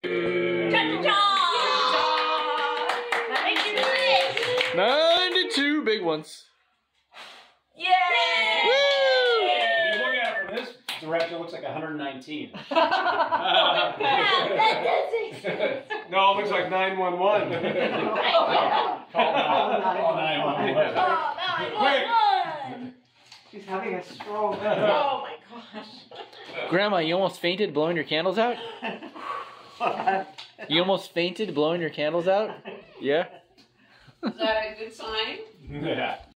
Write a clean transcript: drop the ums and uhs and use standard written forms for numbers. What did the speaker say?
Cha-cha-cha! 92 big ones. Yay! If you look at it from this direction, it looks like 119. No, it looks like 911. Call 911. Quick! She's having a stroke. Oh my gosh. Grandma, you almost fainted blowing your candles out? You almost fainted blowing your candles out? Yeah? Is that a good sign? Yeah.